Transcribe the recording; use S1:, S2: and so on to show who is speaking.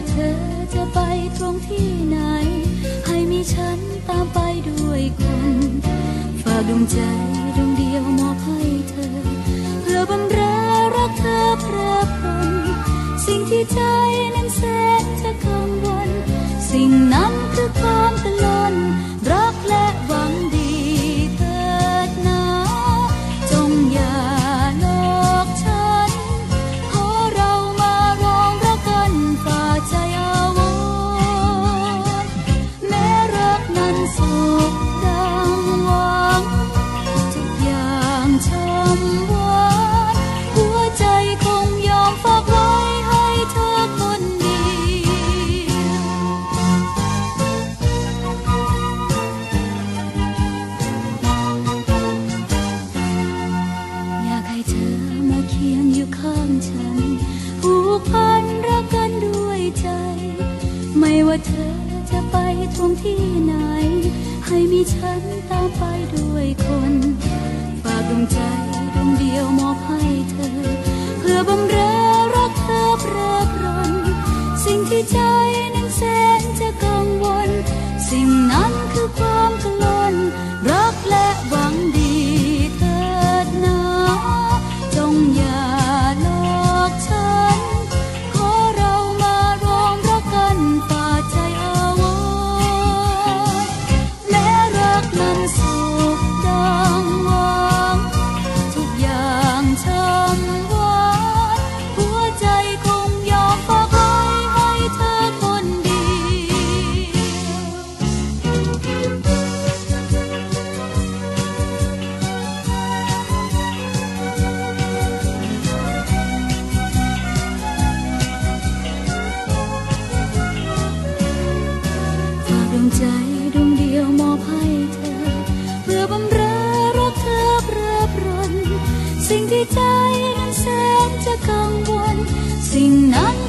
S1: เธอจะไปตรงที่ไหนให้มีฉันตามไปด้วยคนฝากดวงใจดวงเดียวมอบให้เธอเพื่อบำเรอรักเธอเพลิดเพลินสิ่งที่ใจนั้นแสนจะกังวลสิ่งนั้นคือความตลอนรักและหวังดีเถิดนะจงอย่าหลอกฉันขอเรามารองรักกันฝ่าใจอาวรแม้รักนั้นสุขดังหวังทุกอย่างช้ำหวานหัวใจคงยอมฝากไว้ให้เธอคนเดียวอยากให้เธอมาเคียงอยู่ข้างฉันผูกพันรักกันด้วยใจไม่ว่าเธอจะไปตรงที่ไหนให้มีฉันตามไปด้วยคนฝากดวงใจดวงเดียวมอบให้เธอเพื่อบำเรอรักเธอเพลิดเพลินสิ่งที่ใจนั้นแสนจะกังวลสิ่งนั้นคือความกังวลรักและหวังดีเถิดนะจงอย่าหลอกฉันขอเรามารองรักกันฝ่าใจอาวรแม้รักนั้นสุขดังหวังทุกอย่างช้ำหวานหัวใจคงยอมฝากไว้ให้เธอคนเดีฝากดวงใจดวงเดียวมอบให้เธอเพื่อบำเรอรักเธอเพลิดเพลินสิ่งที่ใจนั้นแสนจะกังวลสิ่งนั้น